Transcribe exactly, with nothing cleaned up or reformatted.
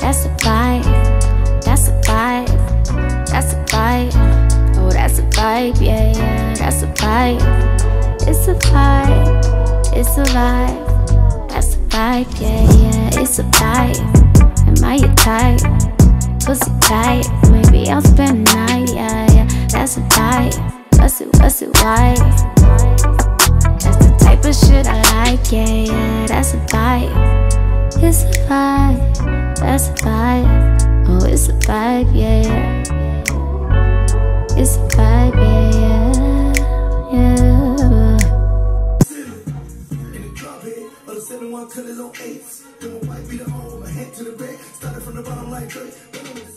That's a vibe, that's a vibe, that's a vibe. Oh, that's a vibe, yeah, yeah, that's a vibe. It's a vibe, it's a vibe, that's a vibe, yeah, yeah, it's a vibe. Am I your type? Pussy tight, maybe I'll spend the night, yeah, yeah, that's a vibe. What's it, what's it, why? That's the type of shit I like, yeah, yeah, that's a vibe. It's a vibe, that's a vibe. Oh, it's a vibe, yeah, yeah. It's a vibe, yeah, yeah, yeah. In the drop head of the seven one colors on eights. Then my wife be the home, my head to the back. Started from the bottom like Drake.